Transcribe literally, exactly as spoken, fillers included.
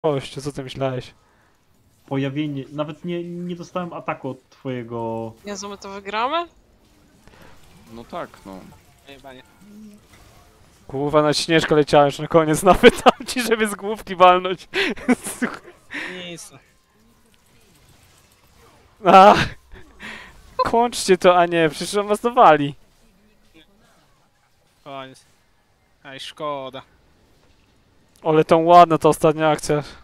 Gościu, co ty myślałeś? Pojawienie... Nawet nie, nie dostałem ataku od twojego... Jezu, my to wygramy? No tak, no. Jebanie. Głowa na śnieżkę leciała już na koniec, nawet tam ci, żeby z główki walnąć. Nic. A, kończcie to, a nie, przecież on was dowali. Koniec. Aj, szkoda. Ale tą ładna ta ostatnia akcja.